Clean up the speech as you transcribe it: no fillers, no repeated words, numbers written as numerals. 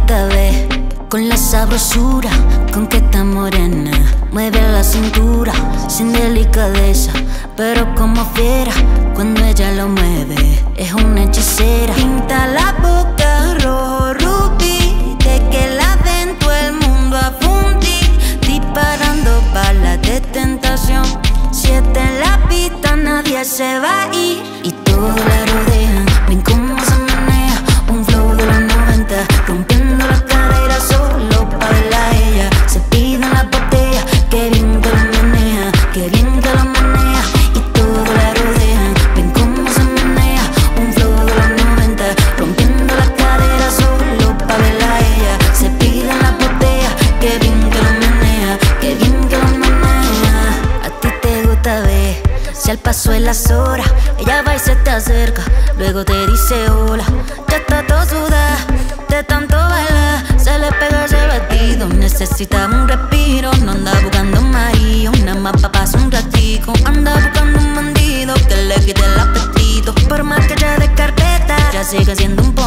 rica ve, con la sabrosura con que está morena. Mueve la cintura sin delicadeza, pero como fiera cuando ella lo mueve. Es una hechicera. Pinta la boca rojo rubí, de que la den todo el mundo a fundir, disparando balas de tentación. Si está en la pista nadie se va a ir, y todos la rodean. Ven cómo se menea, un flow de los 90, rompiendo las caderas solo pa' verla a ella. Se piden la botella, que bien que lo menea, que bien que lo menea, y todos la rodean. Ven cómo se menea, un flow de los 90, rompiendo las caderas solo pa' verla a ella. Se piden la botella, que bien que lo menea, que bien que lo menea. A ti te gusta ver, si al paso de las horas ella va y se te acerca, luego te dice hola. Ya está todo sudada de tanto bailar, se le pega ese vestido, necesita un respiro. No anda buscando un marido, nada más pa' pasar un ratico. Anda buscando un bandido que le quite el apetito. Por más que ella dé carpeta, ya sigue siendo un